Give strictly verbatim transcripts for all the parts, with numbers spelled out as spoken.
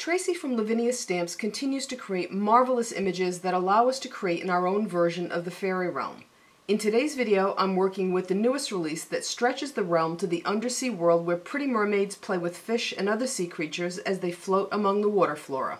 Tracy from Lavinia Stamps continues to create marvelous images that allow us to create in our own version of the fairy realm. In today's video, I'm working with the newest release that stretches the realm to the undersea world where pretty mermaids play with fish and other sea creatures as they float among the water flora.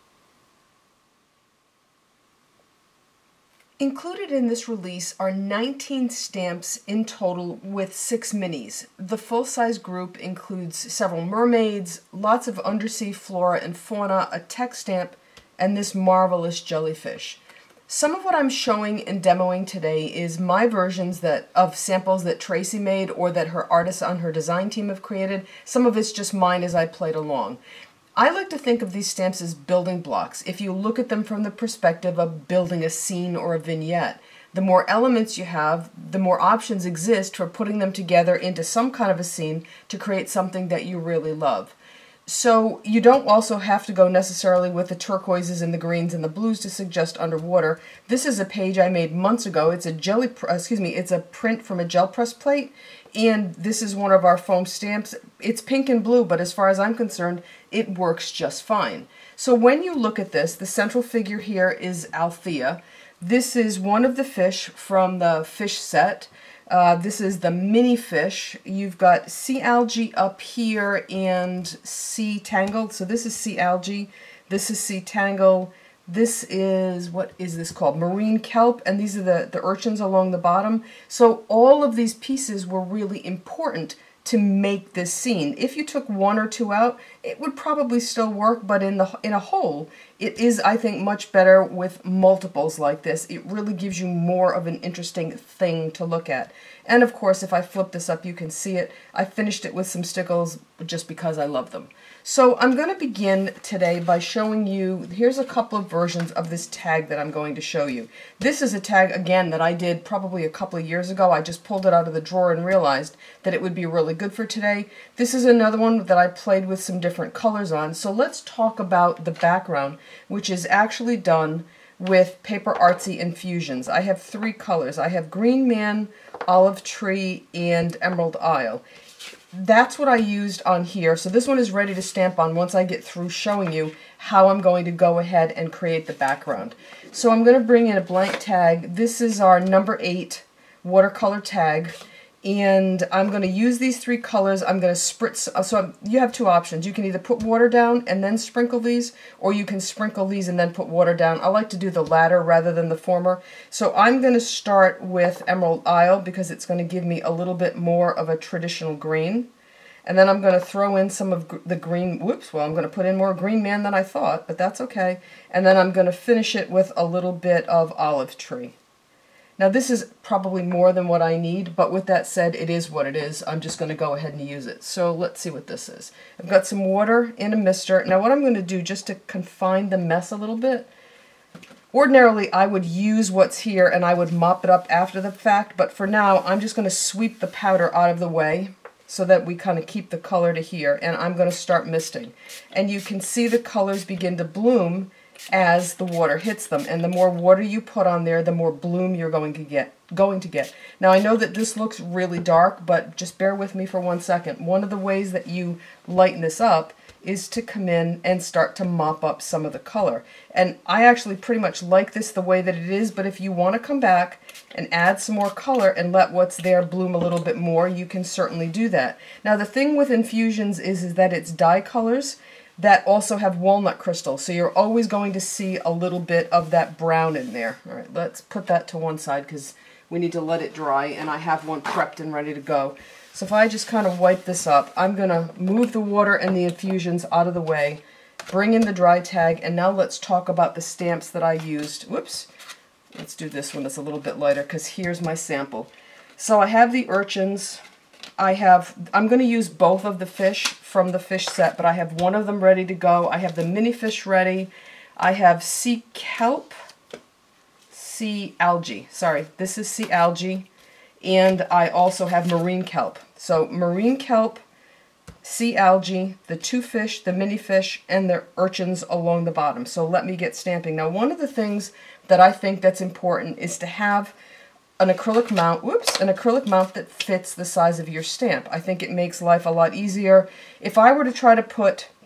Included in this release are nineteen stamps in total with six minis. The full-size group includes several mermaids, lots of undersea flora and fauna, a text stamp, and this marvelous jellyfish. Some of what I'm showing and demoing today is my versions that of samples that Tracy made or that her artists on her design team have created. Some of it's just mine as I played along. I like to think of these stamps as building blocks. If you look at them from the perspective of building a scene or a vignette, the more elements you have, the more options exist for putting them together into some kind of a scene to create something that you really love. So you don't also have to go necessarily with the turquoises and the greens and the blues to suggest underwater. This is a page I made months ago. It's a jelly, excuse me, it's a print from a gel press plate, and this is one of our foam stamps. It's pink and blue, but as far as I'm concerned, it works just fine. So when you look at this, the central figure here is Althea. This is one of the fish from the fish set. Uh, this is the mini fish. You've got sea algae up here and sea tangle. So this is sea algae. This is sea tangle. This is, what is this called? Marine kelp, and these are the, the urchins along the bottom. So all of these pieces were really important to make this scene. If you took one or two out, it would probably still work, but in the in a whole, it is, I think, much better with multiples like this. It really gives you more of an interesting thing to look at. And of course, if I flip this up, you can see it. I finished it with some Stickles just because I love them. So I'm going to begin today by showing you, here's a couple of versions of this tag that I'm going to show you. This is a tag, again, that I did probably a couple of years ago. I just pulled it out of the drawer and realized that it would be really good for today. This is another one that I played with some different colors on. So let's talk about the background, which is actually done with PaperArtsy Infusions. I have three colors. I have Green Man, Olive Tree, and Emerald Isle. That's what I used on here. So this one is ready to stamp on once I get through showing you how I'm going to go ahead and create the background. So I'm going to bring in a blank tag. This is our number eight watercolor tag. And I'm going to use these three colors. I'm going to spritz, so you have two options. You can either put water down and then sprinkle these, or you can sprinkle these and then put water down. I like to do the latter rather than the former. So I'm going to start with Emerald Isle because it's going to give me a little bit more of a traditional green. And then I'm going to throw in some of the green, whoops, well I'm going to put in more Green Man than I thought, but that's okay. And then I'm going to finish it with a little bit of Olive Tree. Now this is probably more than what I need, but with that said, it is what it is. I'm just going to go ahead and use it. So let's see what this is. I've got some water in a mister. Now what I'm going to do, just to confine the mess a little bit, ordinarily I would use what's here and I would mop it up after the fact, but for now I'm just going to sweep the powder out of the way so that we kind of keep the color to here, and I'm going to start misting. And you can see the colors begin to bloom as the water hits them, and the more water you put on there, the more bloom you're going to get. Going to get. Now I know that this looks really dark, but just bear with me for one second. One of the ways that you lighten this up is to come in and start to mop up some of the color. And I actually pretty much like this the way that it is, but if you want to come back and add some more color and let what's there bloom a little bit more, you can certainly do that. Now the thing with infusions is, is that it's dye colors that also have walnut crystals, so you're always going to see a little bit of that brown in there. All right, let's put that to one side because we need to let it dry, and I have one prepped and ready to go. So if I just kind of wipe this up, I'm going to move the water and the infusions out of the way, bring in the dry tag, and now let's talk about the stamps that I used. Whoops, let's do this one that's a little bit lighter because here's my sample. So I have the urchins. I have, I'm going to use both of the fish from the fish set, but I have one of them ready to go. I have the mini fish ready. I have sea kelp, sea algae, sorry, this is sea algae, and I also have marine kelp. So marine kelp, sea algae, the two fish, the mini fish, and the urchins along the bottom. So let me get stamping. Now one of the things that I think that's important is to have an acrylic mount, whoops, an acrylic mount that fits the size of your stamp. I think it makes life a lot easier. If I were to try to put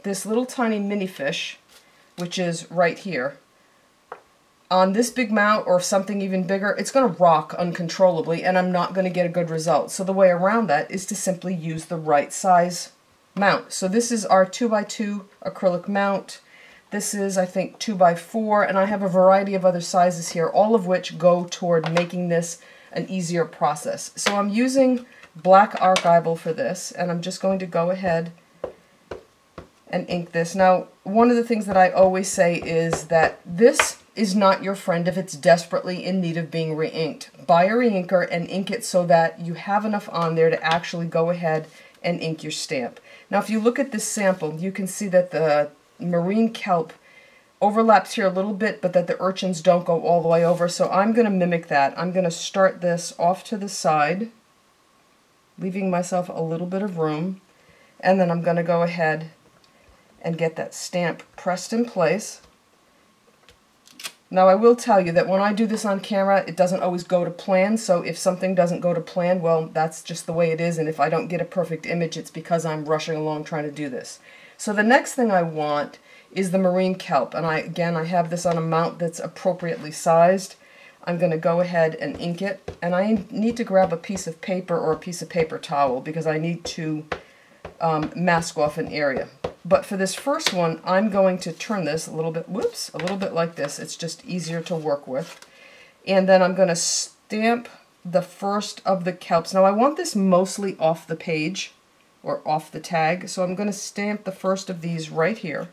this little tiny mini fish, which is right here, on this big mount or something even bigger, it's going to rock uncontrollably and I'm not going to get a good result. So the way around that is to simply use the right size mount. So this is our two by two acrylic mount. This is, I think, two by four, and I have a variety of other sizes here, all of which go toward making this an easier process. So I'm using black Archival for this, and I'm just going to go ahead and ink this. Now, one of the things that I always say is that this is not your friend if it's desperately in need of being re-inked. Buy a re-inker and ink it so that you have enough on there to actually go ahead and ink your stamp. Now, if you look at this sample, you can see that the marine kelp overlaps here a little bit, but that the urchins don't go all the way over, so I'm going to mimic that. I'm going to start this off to the side, leaving myself a little bit of room, and then I'm going to go ahead and get that stamp pressed in place. Now I will tell you that when I do this on camera, it doesn't always go to plan, so if something doesn't go to plan, well, that's just the way it is, and if I don't get a perfect image, it's because I'm rushing along trying to do this. So the next thing I want is the marine kelp, and I again, I have this on a mount that's appropriately sized. I'm going to go ahead and ink it, and I need to grab a piece of paper or a piece of paper towel because I need to um, mask off an area. But for this first one, I'm going to turn this a little bit, whoops, a little bit like this. It's just easier to work with. And then I'm going to stamp the first of the kelps. Now I want this mostly off the page, or off the tag, so I'm going to stamp the first of these right here.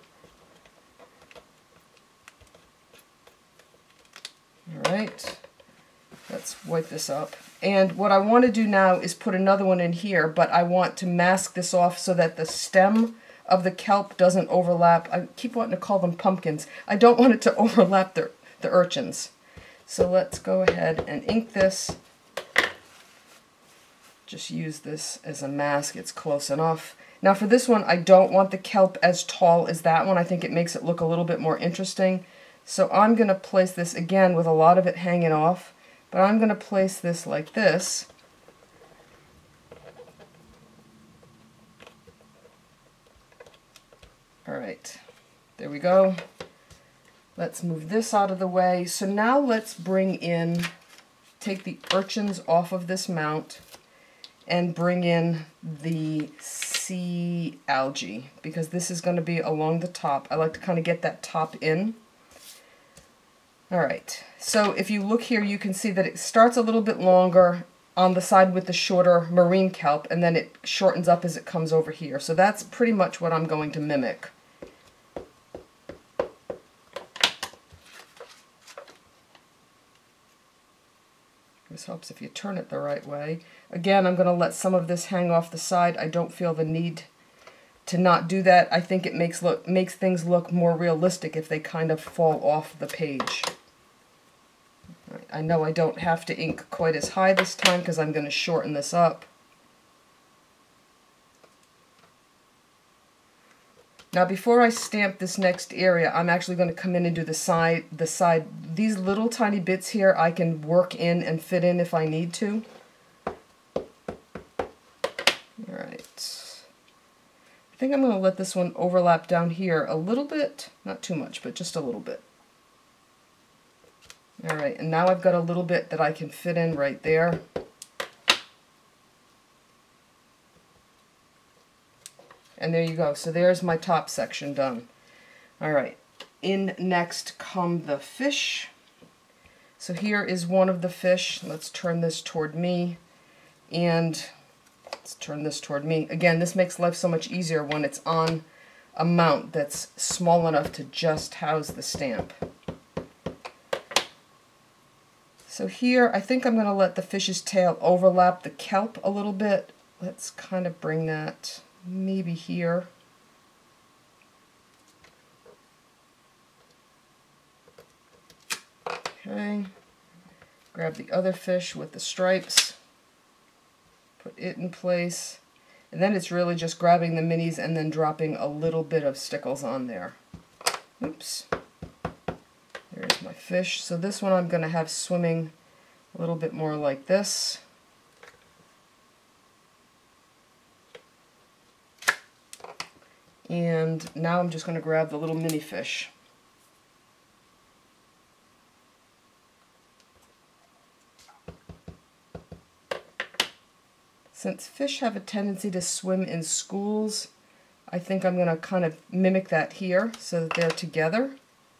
Alright, let's wipe this up. And what I want to do now is put another one in here, but I want to mask this off so that the stem of the kelp doesn't overlap. I keep wanting to call them pumpkins. I don't want it to overlap the, the urchins. So let's go ahead and ink this. Just use this as a mask, it's close enough. Now for this one, I don't want the kelp as tall as that one. I think it makes it look a little bit more interesting. So I'm going to place this again with a lot of it hanging off, but I'm going to place this like this. Alright, there we go. Let's move this out of the way. So now let's bring in, take the urchins off of this mount and bring in the sea algae, because this is going to be along the top. I like to kind of get that top in. Alright, so if you look here, you can see that it starts a little bit longer on the side with the shorter marine kelp, and then it shortens up as it comes over here. So that's pretty much what I'm going to mimic. This helps if you turn it the right way. Again, I'm going to let some of this hang off the side. I don't feel the need to not do that. I think it makes look makes things look more realistic if they kind of fall off the page. I know I don't have to ink quite as high this time because I'm going to shorten this up. Now before I stamp this next area, I'm actually going to come in and do the side, the side. These little tiny bits here I can work in and fit in if I need to. Alright. I think I'm going to let this one overlap down here a little bit. Not too much, but just a little bit. Alright, and now I've got a little bit that I can fit in right there. And there you go. So there's my top section done. Alright, in next come the fish. So here is one of the fish. Let's turn this toward me. And let's turn this toward me. Again, this makes life so much easier when it's on a mount that's small enough to just house the stamp. So here, I think I'm going to let the fish's tail overlap the kelp a little bit. Let's kind of bring that maybe here. Okay. Grab the other fish with the stripes. Put it in place. And then it's really just grabbing the minis and then dropping a little bit of Stickles on there. Oops. There's my fish. So this one I'm going to have swimming a little bit more like this. And now I'm just going to grab the little mini fish. Since fish have a tendency to swim in schools, I think I'm going to kind of mimic that here so that they're together.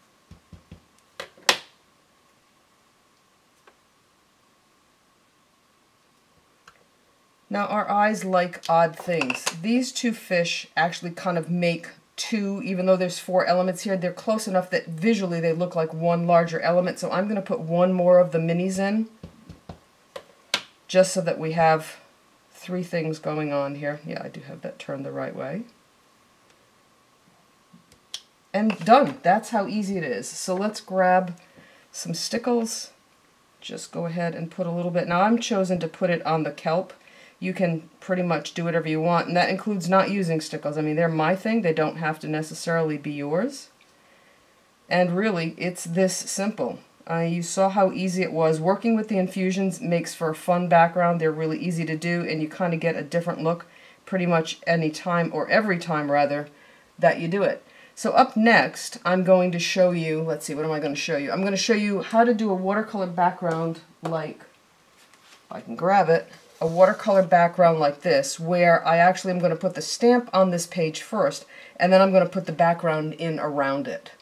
Now our eyes like odd things. These two fish actually kind of make two, even though there's four elements here, they're close enough that visually they look like one larger element. So I'm going to put one more of the minis in, just so that we have three things going on here. Yeah, I do have that turned the right way. And done. That's how easy it is. So let's grab some Stickles. Just go ahead and put a little bit. Now I'm chosen to put it on the kelp. You can pretty much do whatever you want, and that includes not using Stickles. I mean, they're my thing. They don't have to necessarily be yours. And really, it's this simple. Uh, you saw how easy it was. Working with the infusions makes for a fun background. They're really easy to do, and you kind of get a different look pretty much any time, or every time rather, that you do it. So up next, I'm going to show you, let's see, what am I going to show you? I'm going to show you how to do a watercolor background like, if I can grab it, a watercolor background like this, where I actually am going to put the stamp on this page first, and then I'm going to put the background in around it.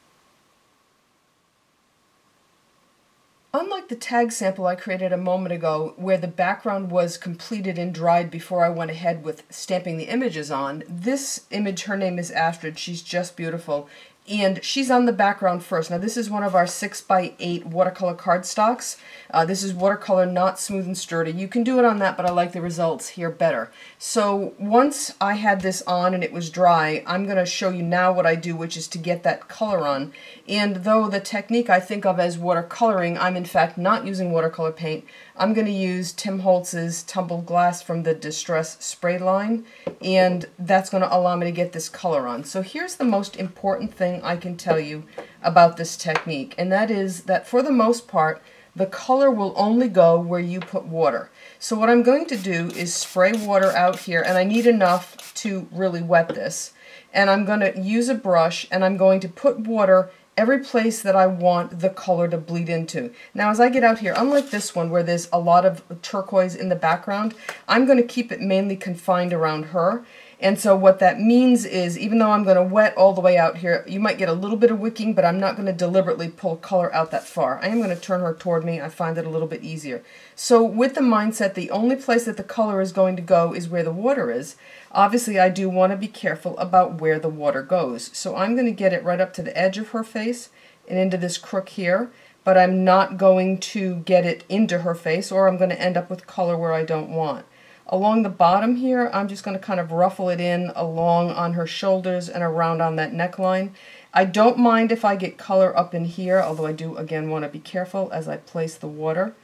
Unlike the tag sample I created a moment ago, where the background was completed and dried before I went ahead with stamping the images on, this image, her name is Astrid, she's just beautiful, and she's on the background first. Now this is one of our six by eight watercolor cardstocks. Uh, this is watercolor, not smooth and sturdy. You can do it on that, but I like the results here better. So once I had this on and it was dry, I'm going to show you now what I do, which is to get that color on. And though the technique I think of as watercoloring, I'm in fact not using watercolor paint. I'm going to use Tim Holtz's Tumbled Glass from the Distress Spray line, and that's going to allow me to get this color on. So here's the most important thing I can tell you about this technique, and that is that for the most part, the color will only go where you put water. So what I'm going to do is spray water out here, and I need enough to really wet this. And I'm going to use a brush, and I'm going to put water every place that I want the color to bleed into. Now as I get out here, unlike this one where there's a lot of turquoise in the background, I'm going to keep it mainly confined around her. And so what that means is, even though I'm going to wet all the way out here, you might get a little bit of wicking, but I'm not going to deliberately pull color out that far. I am going to turn her toward me. I find it a little bit easier. So with the mindset, the only place that the color is going to go is where the water is. Obviously, I do want to be careful about where the water goes. So I'm going to get it right up to the edge of her face and into this crook here, but I'm not going to get it into her face, or I'm going to end up with color where I don't want. Along the bottom here, I'm just going to kind of ruffle it in along on her shoulders and around on that neckline. I don't mind if I get color up in here, although I do again want to be careful as I place the water.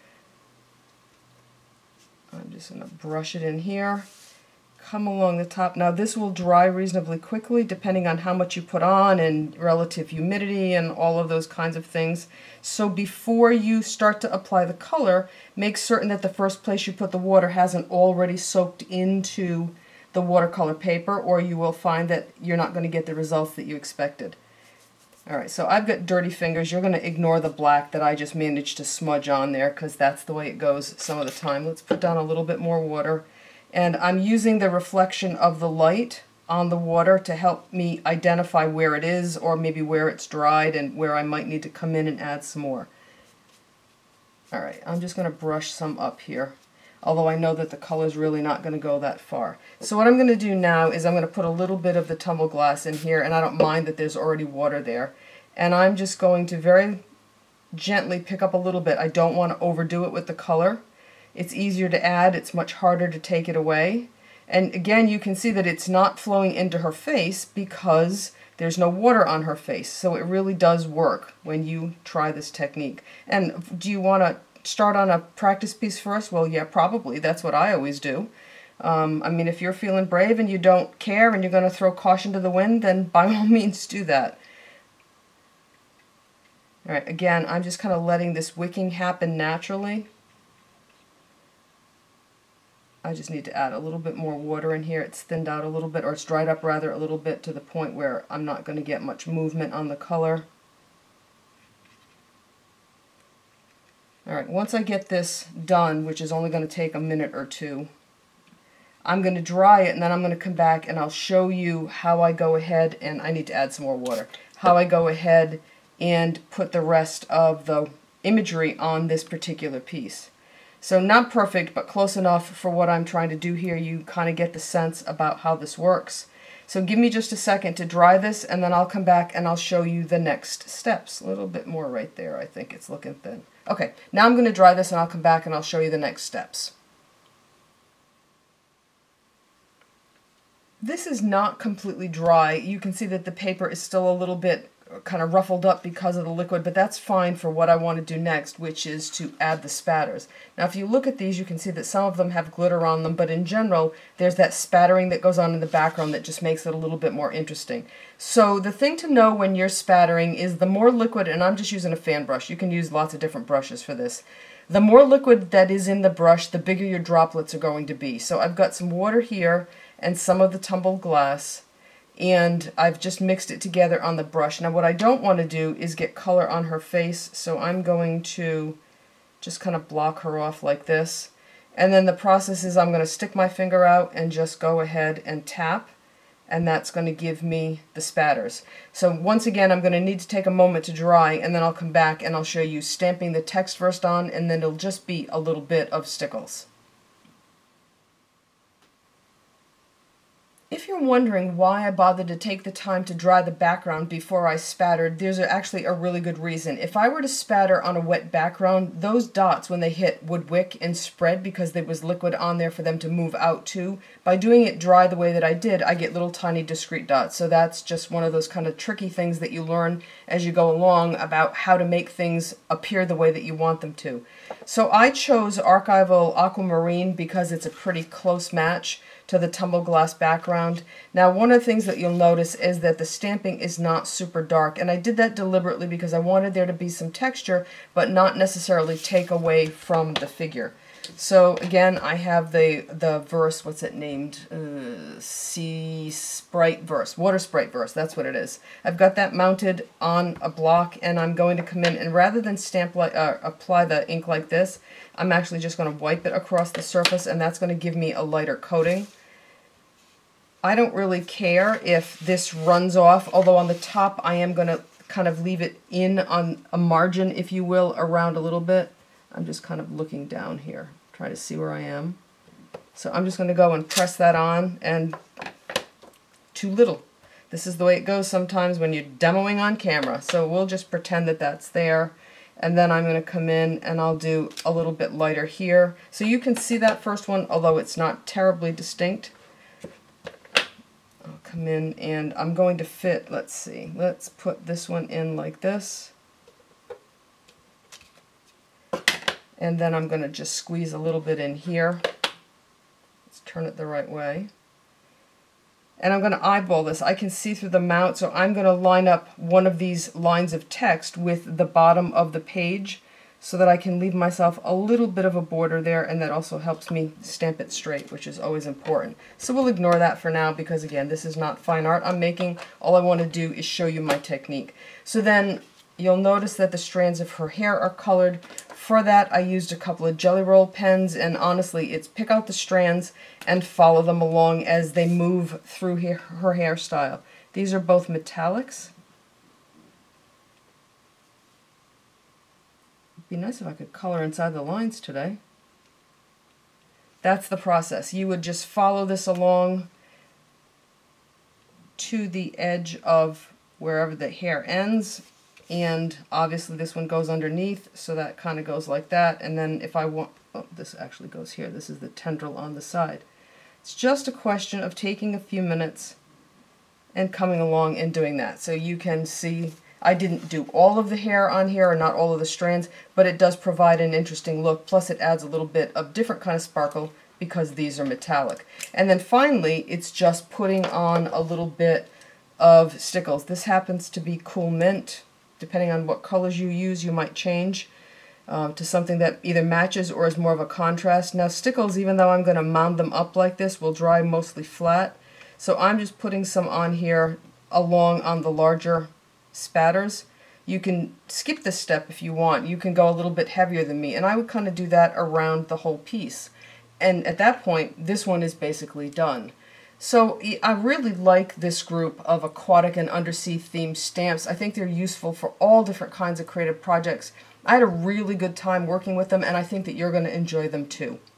I'm just going to brush it in here, come along the top. Now this will dry reasonably quickly depending on how much you put on and relative humidity and all of those kinds of things. So before you start to apply the color, make certain that the first place you put the water hasn't already soaked into the watercolor paper, or you will find that you're not going to get the results that you expected. Alright, so I've got dirty fingers. You're going to ignore the black that I just managed to smudge on there because that's the way it goes some of the time. Let's put down a little bit more water. And I'm using the reflection of the light on the water to help me identify where it is, or maybe where it's dried and where I might need to come in and add some more. Alright, I'm just going to brush some up here, although I know that the color is really not going to go that far. So what I'm going to do now is I'm going to put a little bit of the tumbled glass in here, and I don't mind that there's already water there. And I'm just going to very gently pick up a little bit. I don't want to overdo it with the color. It's easier to add, it's much harder to take it away. And again, you can see that it's not flowing into her face because there's no water on her face. So it really does work when you try this technique. And do you want to start on a practice piece first? Well, yeah, probably. That's what I always do. Um, I mean, if you're feeling brave and you don't care and you're going to throw caution to the wind, then by all means do that. All right, again, I'm just kind of letting this wicking happen naturally. I just need to add a little bit more water in here. It's thinned out a little bit, or it's dried up rather a little bit to the point where I'm not going to get much movement on the color. Alright, once I get this done, which is only going to take a minute or two, I'm going to dry it and then I'm going to come back and I'll show you how I go ahead, and I need to add some more water, how I go ahead and put the rest of the imagery on this particular piece. So not perfect, but close enough for what I'm trying to do here. You kind of get the sense about how this works. So give me just a second to dry this, and then I'll come back and I'll show you the next steps. A little bit more right there. I think it's looking thin. Okay, now I'm going to dry this and I'll come back and I'll show you the next steps. This is not completely dry. You can see that the paper is still a little bit kind of ruffled up because of the liquid, but that's fine for what I want to do next, which is to add the spatters. Now if you look at these, you can see that some of them have glitter on them, but in general there's that spattering that goes on in the background that just makes it a little bit more interesting. So the thing to know when you're spattering is the more liquid, and I'm just using a fan brush, you can use lots of different brushes for this, the more liquid that is in the brush, the bigger your droplets are going to be. So I've got some water here and some of the tumbled glass, and I've just mixed it together on the brush. Now what I don't want to do is get color on her face, so I'm going to just kind of block her off like this. And then the process is I'm going to stick my finger out and just go ahead and tap, and that's going to give me the spatters. So once again, I'm going to need to take a moment to dry, and then I'll come back and I'll show you stamping the text first on, and then it'll just be a little bit of Stickles. If you're wondering why I bothered to take the time to dry the background before I spattered, there's actually a really good reason. If I were to spatter on a wet background, those dots, when they hit, would wick and spread because there was liquid on there for them to move out to. By doing it dry the way that I did, I get little tiny discrete dots. So that's just one of those kind of tricky things that you learn as you go along about how to make things appear the way that you want them to. So I chose Archival Aquamarine because it's a pretty close match to the tumbled glass background. Now one of the things that you'll notice is that the stamping is not super dark, and I did that deliberately because I wanted there to be some texture but not necessarily take away from the figure. So again, I have the the verse, what's it named? Uh, Sea Sprite verse, Water Sprite verse, that's what it is. I've got that mounted on a block, and I'm going to come in and rather than stamp like uh, apply the ink like this, I'm actually just going to wipe it across the surface, and that's going to give me a lighter coating. I don't really care if this runs off, although on the top I am going to kind of leave it in on a margin, if you will, around a little bit. I'm just kind of looking down here, try to see where I am. So I'm just going to go and press that on, and too little. This is the way it goes sometimes when you're demoing on camera. So we'll just pretend that that's there, and then I'm going to come in and I'll do a little bit lighter here. So you can see that first one, although it's not terribly distinct. I'll come in and I'm going to fit, let's see, let's put this one in like this. And then I'm going to just squeeze a little bit in here. Let's turn it the right way. And I'm going to eyeball this. I can see through the mount, so I'm going to line up one of these lines of text with the bottom of the page so that I can leave myself a little bit of a border there, and that also helps me stamp it straight, which is always important. So we'll ignore that for now because, again, this is not fine art I'm making. All I want to do is show you my technique. So then you'll notice that the strands of her hair are colored. For that, I used a couple of Jelly Roll pens, and honestly, it's pick out the strands and follow them along as they move through her, her hairstyle. These are both metallics. It'd be nice if I could color inside the lines today. That's the process. You would just follow this along to the edge of wherever the hair ends. And obviously this one goes underneath, so that kind of goes like that. And then if I want, oh, this actually goes here. This is the tendril on the side. It's just a question of taking a few minutes and coming along and doing that. So you can see I didn't do all of the hair on here, or not all of the strands, but it does provide an interesting look. Plus it adds a little bit of different kind of sparkle because these are metallic. And then finally, it's just putting on a little bit of Stickles. This happens to be Cool Mint. Depending on what colors you use, you might change. um, to something that either matches or is more of a contrast. Now Stickles, even though I'm going to mound them up like this, will dry mostly flat. So I'm just putting some on here along on the larger spatters. You can skip this step if you want. You can go a little bit heavier than me, and I would kind of do that around the whole piece. And at that point, this one is basically done. So I really like this group of aquatic and undersea themed stamps. I think they're useful for all different kinds of creative projects. I had a really good time working with them, and I think that you're going to enjoy them too.